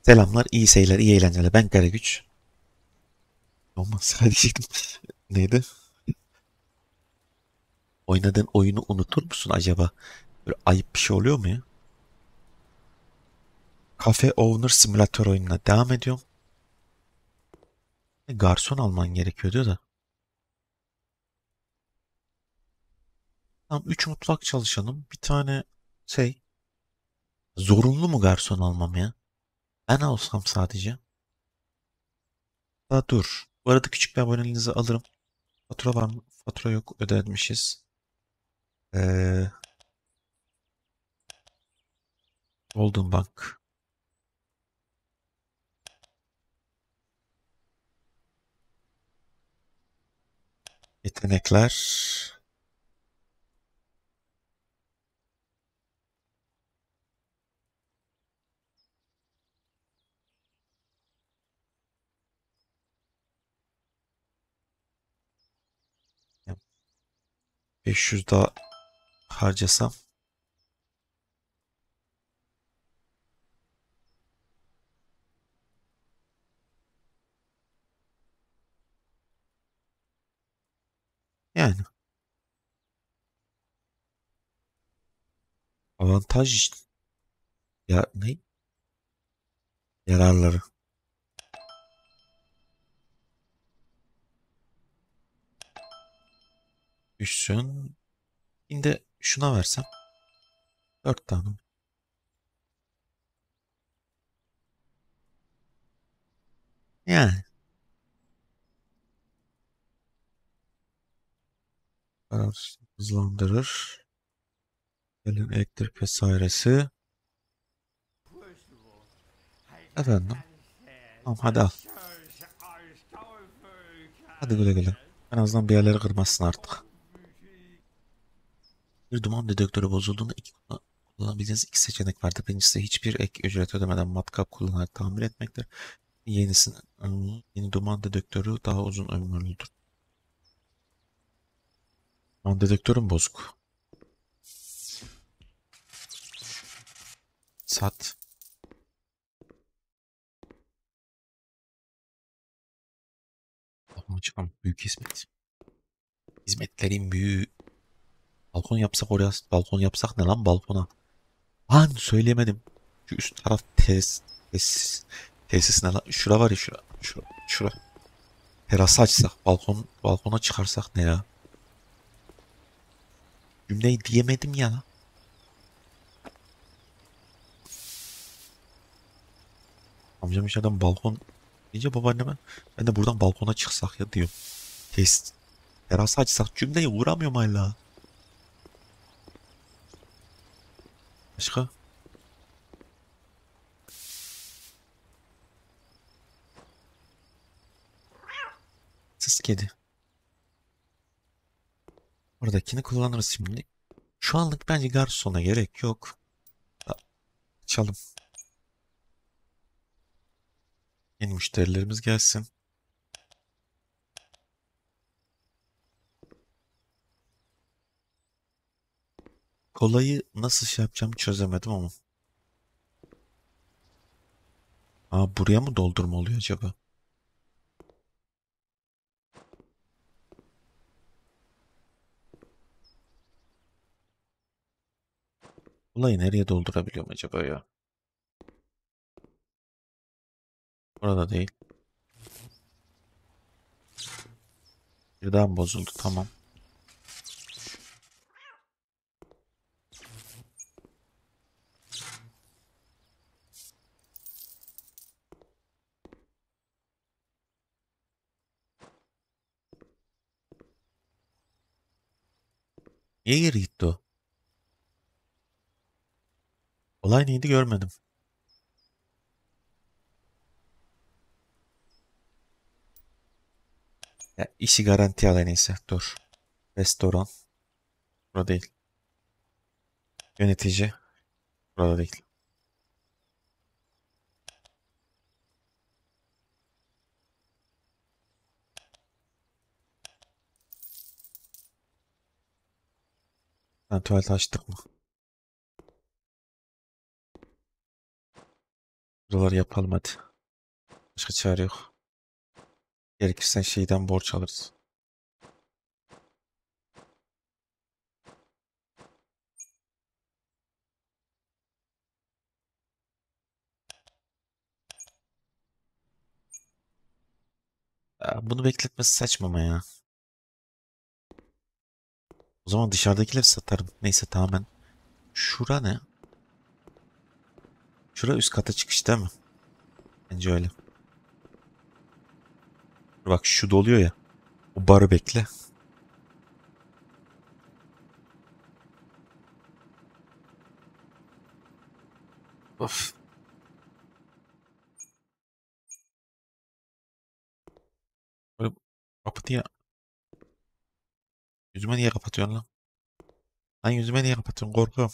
Selamlar, iyi seyirler, iyi eğlenceler. Ben Karagüç. Olmaz, hadi diyecektim. Neydi? Oynadığın oyunu unutur musun acaba? Böyle ayıp bir şey oluyor mu ya? Cafe Owner Simulator oyununa devam ediyorum. Garson alman gerekiyor diyor da. Tamam, 3 mutfak çalışanım. Bir tane şey. Zorunlu mu garson almam ya? Ben alsam sadece. Daha dur. Bu arada küçük bir aboneliğinizi alırım. Fatura var mı? Fatura yok. Ödemişiz. Ee, Golden Bank. Yetenekler. 500 daha harcasam. Yani avantaj ya ne? Yararları. Düşsün. Şimdi şuna versem. 4 tane. Yani. Karar hızlandırır. Gelen elektrik vesairesi. Efendim. Tamam hadi al. Hadi güle güle. En azından bir yerleri kırmazsın artık. Bir duman dedektörü bozulduğunda kullanabileceğiniz iki seçenek vardır. Birincisi hiçbir ek ücret ödemeden matkap kullanarak tamir etmektir. Yeni duman dedektörü daha uzun ömürlüdür. Duman dedektörüm bozuk. Sat. Balkona çıkan büyük hizmet. Hizmetlerin büyüğü. Balkon yapsak oraya, balkon yapsak ne lan balkona? Lan söyleyemedim. Şu üst taraf tesis ne lan? Şura var ya şura. Terası açsak, balkona çıkarsak ne ya? Cümleyi diyemedim ya. Amcam içeriden balkon deyince babaanneme ben de buradan balkona çıksak ya diyorum. Tesis, terası açsak cümleyi vuramıyorum hala. Başka? Sız kedi. Oradakini kullanırız şimdi. Şu anlık bence garsona gerek yok. Açalım. Yeni müşterilerimiz gelsin. Kolayı nasıl şey yapacağımı çözemedim ama. Aa, buraya mı doldurma oluyor acaba? Kolayı nereye doldurabiliyorum acaba ya? Orada değil. Birden bozuldu, tamam. Niye geri gitti o? Olay neydi görmedim. Ya, işi garanti al en iyisi. Dur. Restoran. Burada değil. Yönetici. Burada değil. Ben tuvalet açtık mı? Buraları yapalım hadi. Başka çare yok. Gerekirse şeyden borç alırız. Ya, bunu bekletmesi saçma ama ya. O zaman dışarıdakileri satarım. Neyse tamamen. Şura ne? Şura üst kata çıkış değil mi? Bence öyle. Bak şu doluyor ya. O barı bekle. Of. Böyle kapı diye. Yüzüme niye kapatıyorsun lan? Lan yüzüme niye kapatıyorsun? Korkuyorum.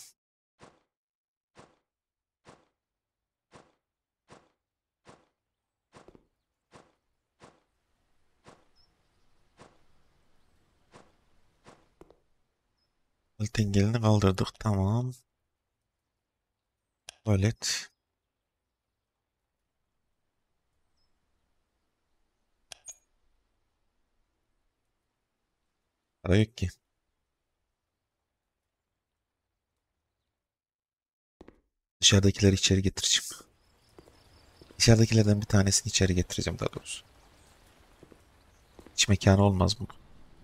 Engelini kaldırdık. Tamam. Tuvalet. Para yok ki. Dışarıdakileri içeri getireceğim. Dışarıdakilerden bir tanesini içeri getireceğim daha doğrusu. İç mekanı olmaz mı?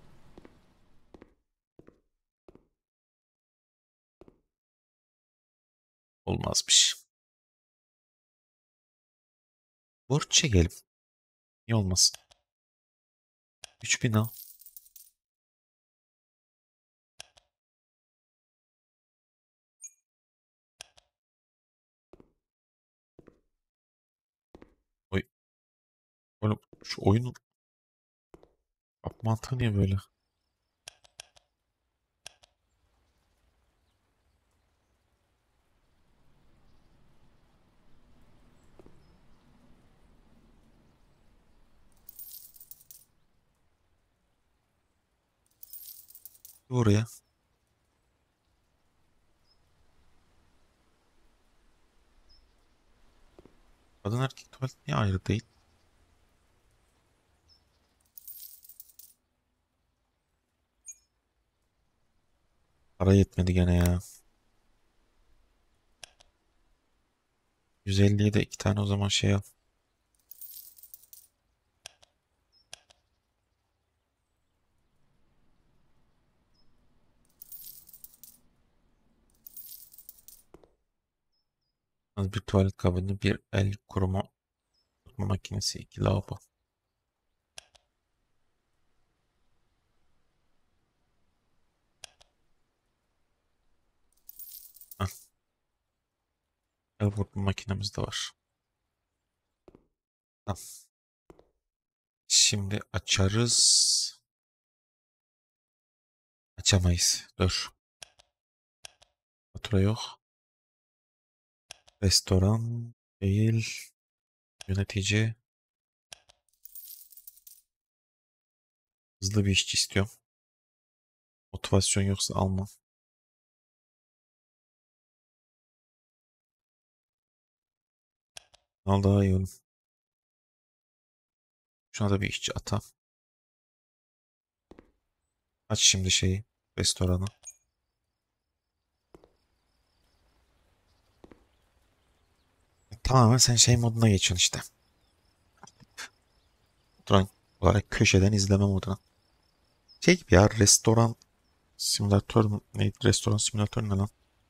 Olmazmış. Borç çekelim. Niye olmasın? 3000 al. Oy, oğlum şu oyunun mantığı niye böyle? Oraya. Kadın erkek tuvalet niye ayrı değil? Para yetmedi gene ya. 150'ye de iki tane o zaman şey al. Az bir tuvalet kabini, bir el kurutma makinesi, iki lavabo. Hah, el kurutma makinemiz de var. Tamam. Şimdi açarız. Açamayız. Dur. Fatura yok. Restoran değil. Yönetici. Hızlı bir işçi istiyorum. Motivasyon yoksa almam. Al daha iyi oğlum. Şuna da bir işçi ata. Aç şimdi şeyi. Restoranı. Tamamen sen şey moduna geçiyorsun işte. Duran olarak köşeden izleme moduna. Şey gibi ya, restoran simülatör mü? Neydi? Restoran simülatör ne lan?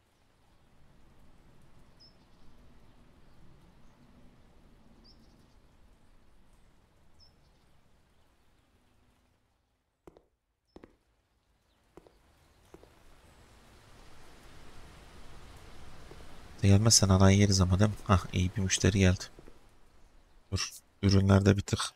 Gelmezsen anayi yeriz ama değil mi? Hah, iyi bir müşteri geldi. Dur. Ürünlerde bir tık.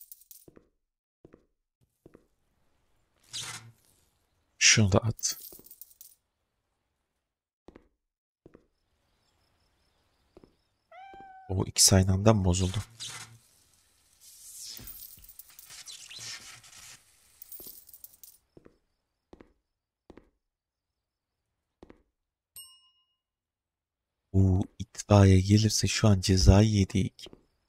Şunu da at. O ikisi aynı anda mı bozuldu? Bu itfaiye gelirse şu an cezayı yedik.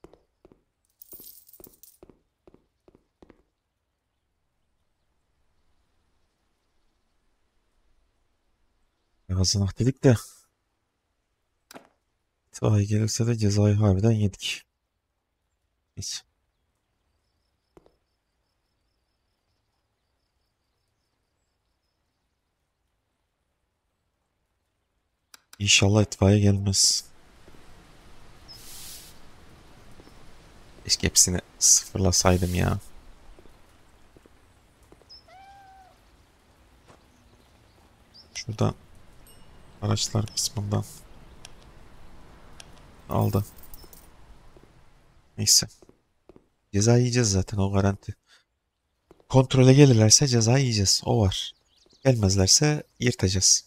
Gazını dedik de itfaiye gelirse de cezayı harbiden yedik. Neyse. İnşallah itfaiye gelmez. Keşke hepsini sıfırlasaydım ya. Şuradan araçlar kısmından aldı. Neyse. Ceza yiyeceğiz zaten, o garanti. Kontrole gelirlerse ceza yiyeceğiz. O var. Gelmezlerse yırtacağız.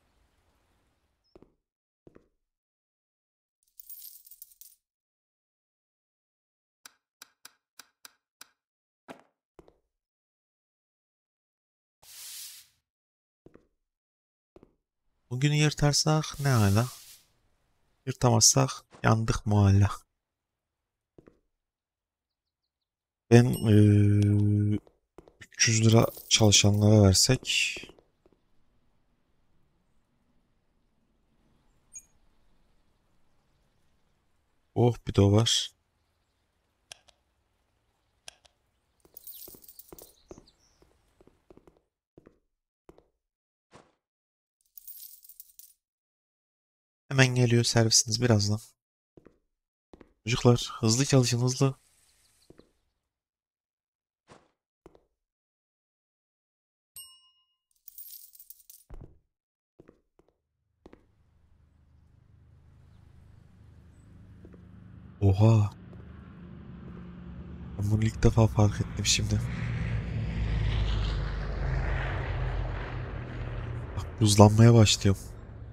Bugünü yırtarsak ne hala? Yırtamazsak yandık mı hala? Ben 300 lira çalışanlara versek. Oh, bir de o var. Hemen geliyor servisiniz birazdan. Çocuklar hızlı çalışın, hızlı. Oha. Ben bunu ilk defa fark ettim şimdi. Bak, buzlanmaya başlıyorum.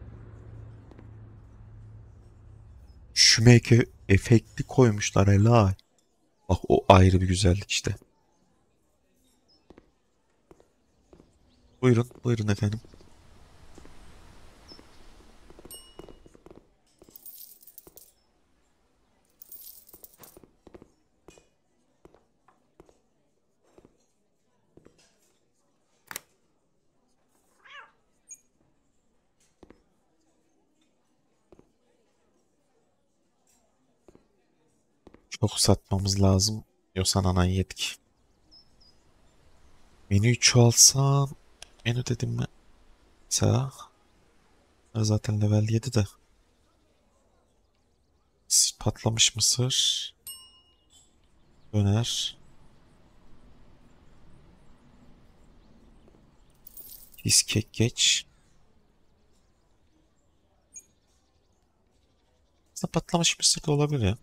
Şümeke efekti koymuşlar helal. Bak, o ayrı bir güzellik işte. Buyurun, buyurun efendim. Çok satmamız lazım. Yoksa nanayı yedik. Menüyü çoğaltsam. Menü dedim mi? Mesela zaten level 7 de. Patlamış mısır. Döner. Cheesecake geç. Aslında patlamış mısır da olabilir ya.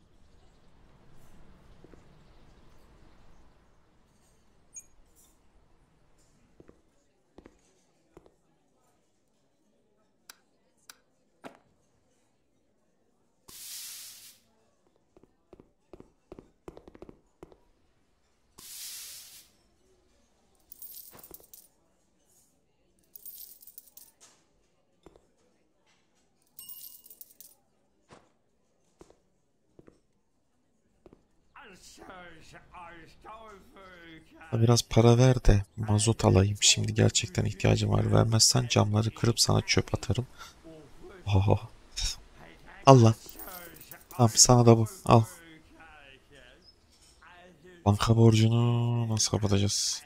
Biraz para ver de mazot alayım. Şimdi gerçekten ihtiyacım var. Vermezsen camları kırıp sana çöp atarım. Oho. Al lan. Tamam, sana da bu. Al. Banka borcunu nasıl kapatacağız?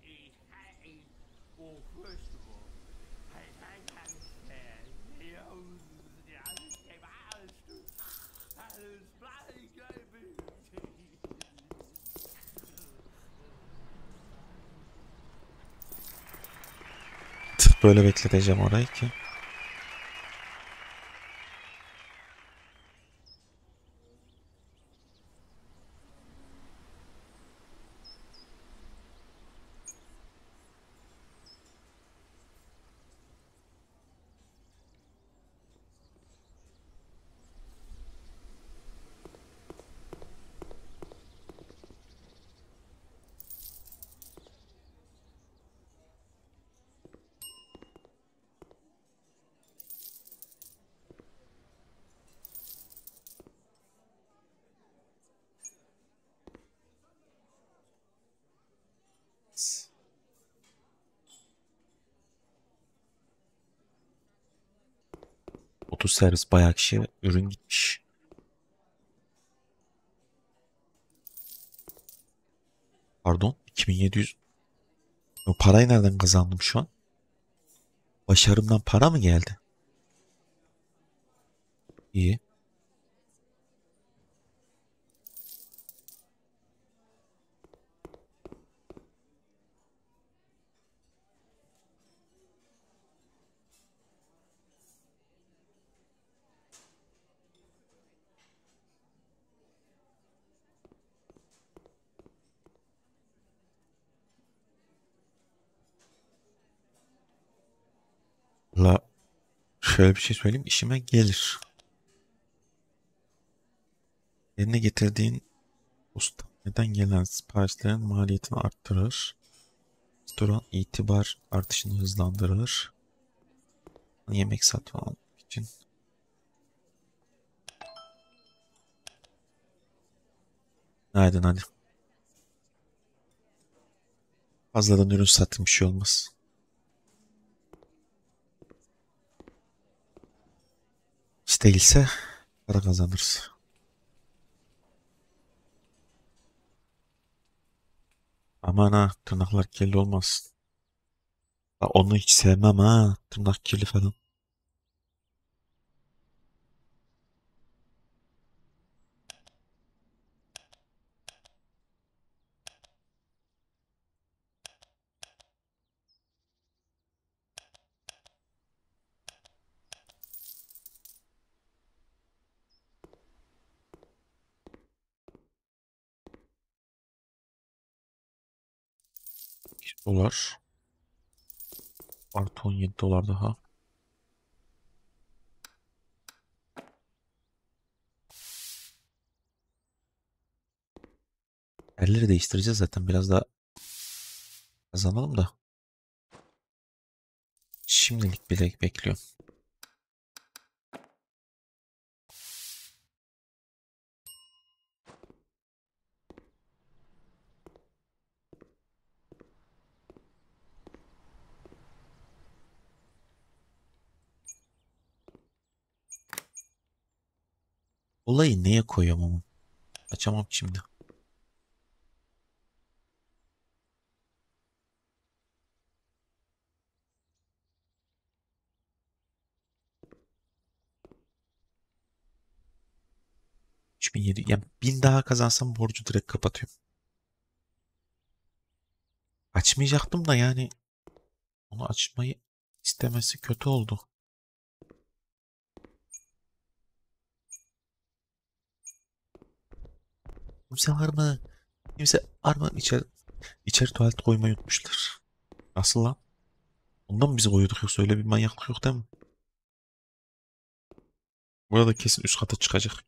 Tık, böyle bekleteceğim orayı ki. servis bayağı kişiye ürün gitmiş. Pardon, 2700. O parayı nereden kazandım şu an? Başarımdan para mı geldi? İyi. La şöyle bir şey söyleyeyim, işime gelir. Yerine getirdiğin neden gelen siparişlerin maliyetini arttırır. Restoran itibar artışını hızlandırır. Yemek satın almak için. Hadi hadi. Fazladan ürün satın bir şey olmaz. Hiç değilse para kazanırız. Aman ha, tırnaklar kirli olmaz. Onu hiç sevmem ha. Tırnak kirli falan. Dolar. Artı 17 dolar daha. Yerleri değiştireceğiz zaten. Biraz daha kazanalım da. Şimdilik bile bekliyorum. Olayı neye koyuyorum ama? Açamam şimdi. 3700. Yani 1000 daha kazansam borcu direkt kapatıyorum. Açmayacaktım da yani onu açmayı istemesi kötü oldu. Kimse var mı? Kimse var mı? İçeri tuvalet koymayı unutmuşlar. Nasıl lan? Ondan mı biz koyuyorduk, yoksa öyle bir manyaklık yok değil mi? Burada kesin üst kata çıkacak.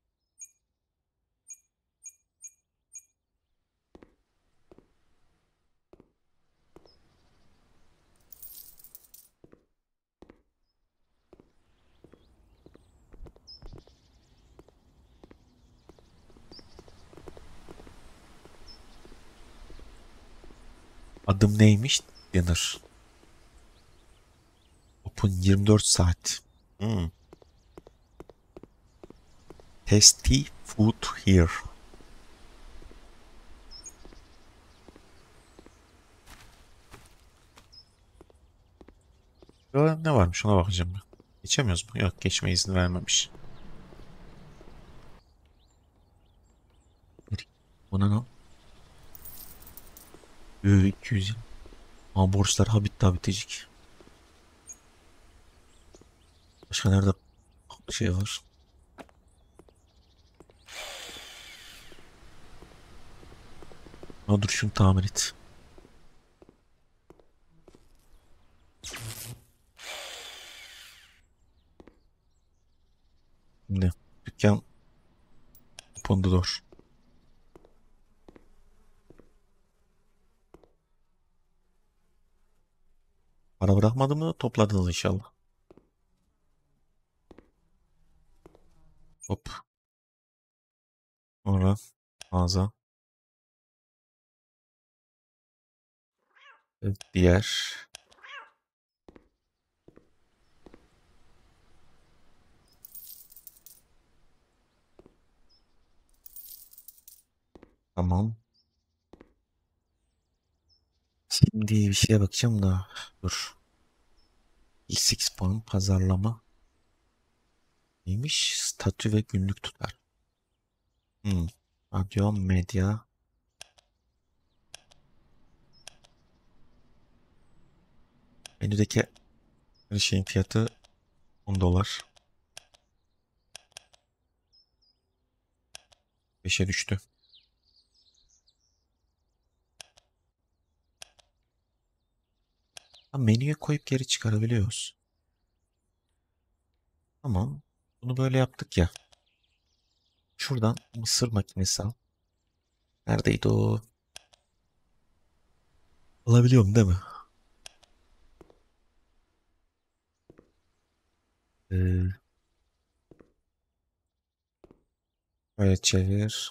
Adım neymiş? Dinner. Open 24 saat. Hmm. Tasty food here. Ya ne varmış ona bakacağım ben. Geçemiyoruz mu? Yok, geçme izni vermemiş. Bu ne lan? 200 yıl. Ama borçlar ha bitti ha bitecek. Başka nerede şey var? Ha, dur şunu tamir et. Şimdi dükkan Pondodor. Para bırakmadı mı? Topladınız inşallah. Hop. Sonra mağaza. Evet, diğer. Tamam. Şimdi bir şeye bakacağım da. Dur. X puan pazarlama. Neymiş? Statü ve günlük tutar. Hmm. Radyo, medya. Menüdeki her şeyin fiyatı 10 dolar. 5'e düştü. Ha, menüye koyup geri çıkarabiliyoruz. Tamam. Bunu böyle yaptık ya. Şuradan mısır makinesi al. Neredeydi o? Alabiliyorum değil mi? Ee, Böyle çevir.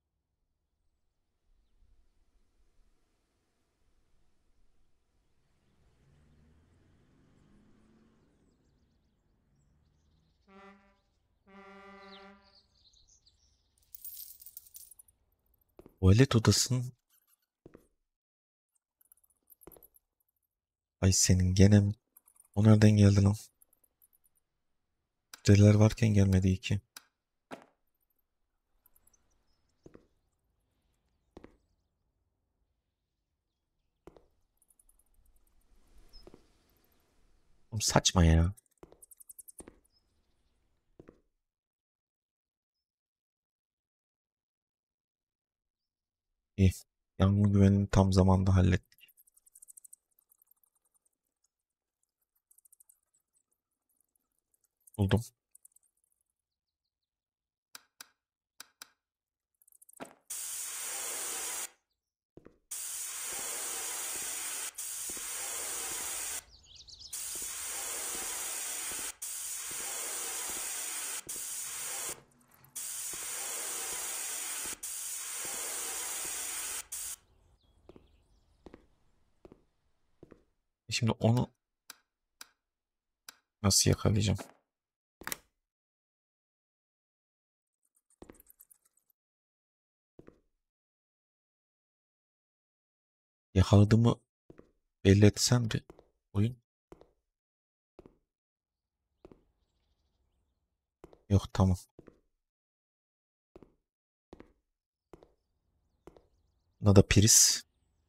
Tuvalet odasının... Ay senin gene mi? O nereden geldi lan? Müşteriler varken gelmedi iyi ki. Oğlum saçma ya. İyi. Yangın güvenini tam zamanda hallettik. Buldum. Şimdi onu nasıl yakalayacağım? Yakaladığımı belli etsem de oyun. Yok tamam. Buna da priz.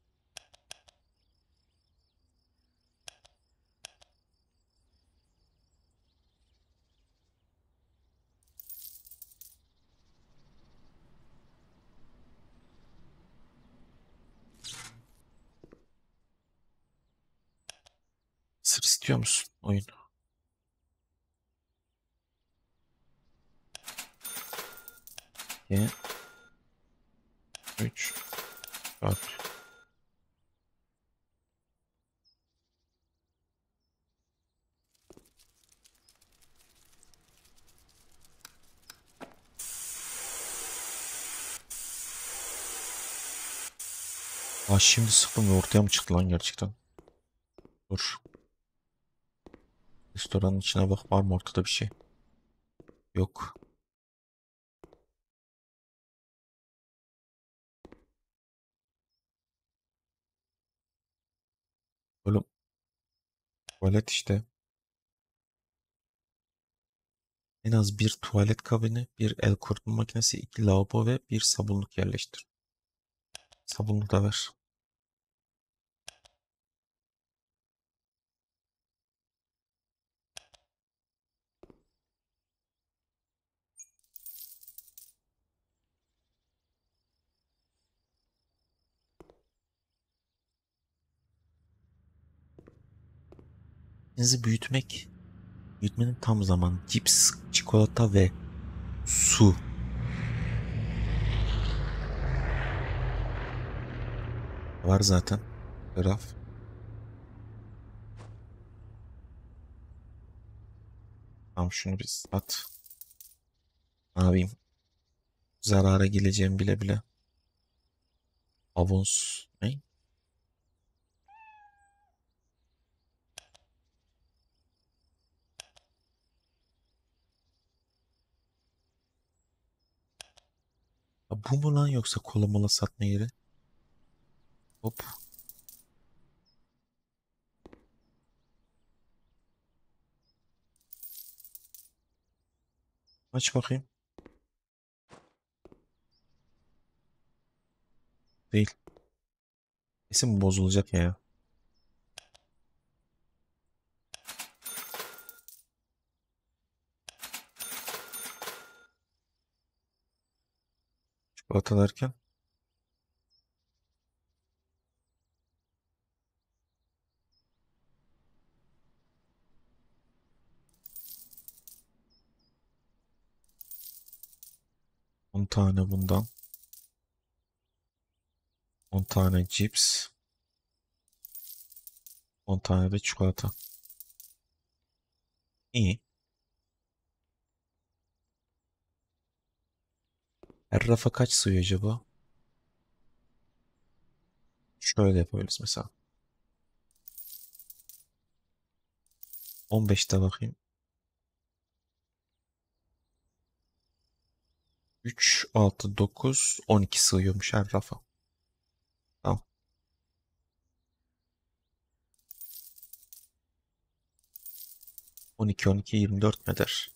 Sır istiyor musun oyun? 2, 3, 4. Aa şimdi sıktım ve ortaya mı çıktı lan gerçekten? Dur. Restoranın içine bak, var mı ortada bir şey? Yok. Oğlum tuvalet işte. En az bir tuvalet kabini, bir el kurutma makinesi, iki lavabo ve bir sabunluk yerleştir. Sabunluk da ver. Denizi büyütmek. Büyütmenin tam zamanı. Cips, çikolata ve su. Var zaten. Raf. Tamam şunu bir at. Ne yapayım? Zarara geleceğimi bile bile. Avons. Ne? Ya bu mu lan yoksa kola mola satma yeri? Hop. Aç bakayım. Değil. Kesin bu bozulacak ya. Çikolata derken. 10 tane bundan. 10 tane cips. 10 tane de çikolata. İyi. Her rafa kaç sığıyor acaba? Şöyle yapabiliriz mesela. 15'te bakayım. 3, 6, 9, 12 sığıyormuş her rafa. Tamam. 12, 12, 24 mi eder?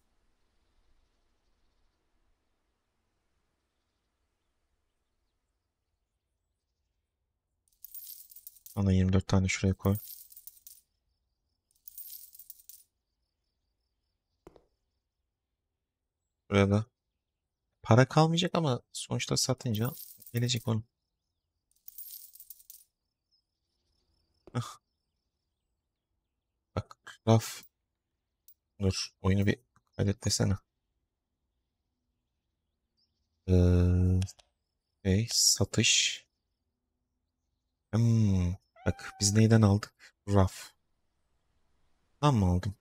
Bana 24 tane şuraya koy. Buraya da. Para kalmayacak ama sonuçta satınca gelecek onun. Hah, bak raf. Dur oyunu bir kaydet desene. Satış. Hmm, bak biz neyden aldık? Raf. Tamam mı aldım?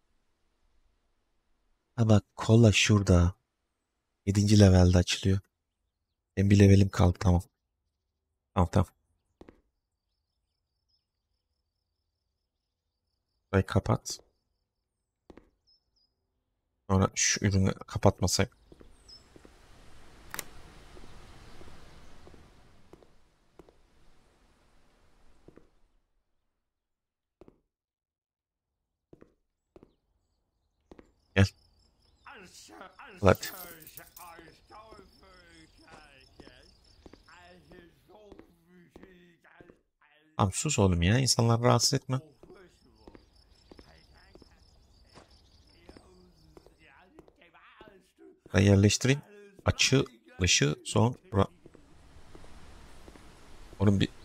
Ha bak kola şurada. 7. levelde açılıyor. Benim bir levelim kaldı tamam. Tamam tamam. Burayı kapat. Sonra şu ürünü kapatmasak. Gel. Hadi. Tamam sus oğlum ya. İnsanları rahatsız etme. Ben yerleştireyim. Açı, dışı, sonra. Onun bir...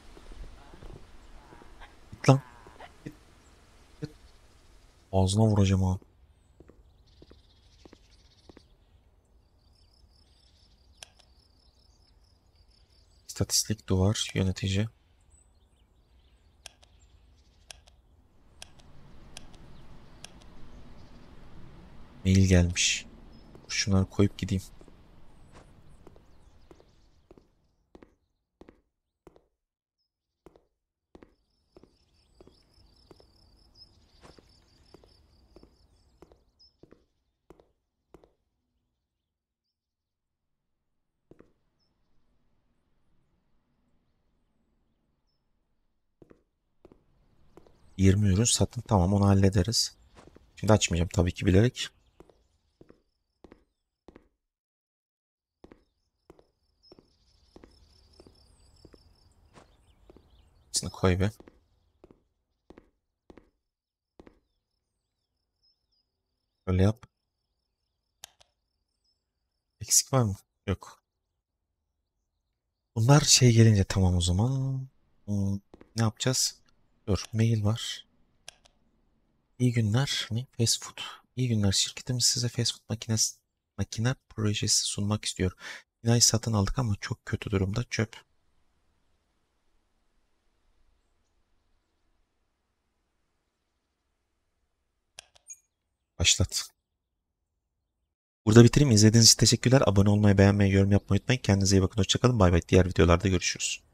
Git lan. Git, git. Ağzına vuracağım ha. İstatistik duvar yönetici. Mail gelmiş. Şunları koyup gideyim. Yirmi ürün satın. Tamam onu hallederiz. Şimdi açmayacağım tabii ki bilerek. Hepsini koy be. Öyle yap. Eksik var mı? Yok. Bunlar şey gelince tamam o zaman. Ne yapacağız? Dur mail var. İyi günler. Ne? Fast food. İyi günler. Şirketimiz size fast food makine projesi sunmak istiyor. Binayı satın aldık ama çok kötü durumda. Çöp. Başlat. Burada bitireyim. İzlediğiniz için teşekkürler. Abone olmayı, beğenmeyi, yorum yapmayı unutmayın. Kendinize iyi bakın. Hoşçakalın. Bay bay. Diğer videolarda görüşürüz.